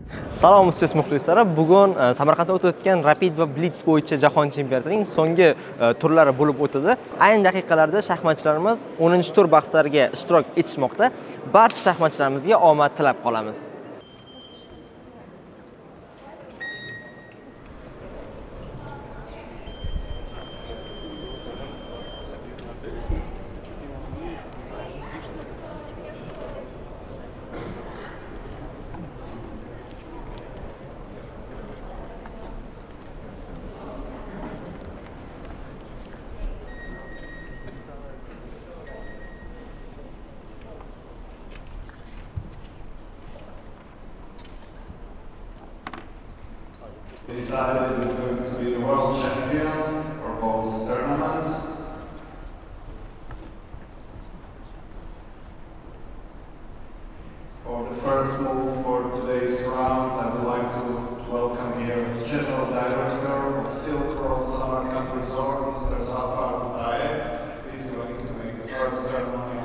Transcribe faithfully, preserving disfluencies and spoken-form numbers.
Salom ustoz muxlislari, bugun Samarqandda o'tayotgan Rapid va Blitz bo'yicha jahon chempionatining so'nggi turlari bo'lib o'tadi. Ayni daqiqalarda shaxmatchilarimiz o'ninchi tur bahslariga ishtirok etishmoqda. Barcha shaxmatchilarimizga omad tilab qolamiz. Decided is going to be the world champion for both tournaments. For the first move for today's round, I would like to welcome here the General Director of Silk Road Samarkand Resort, Mister Zafar Butayev. He's going to make the first ceremony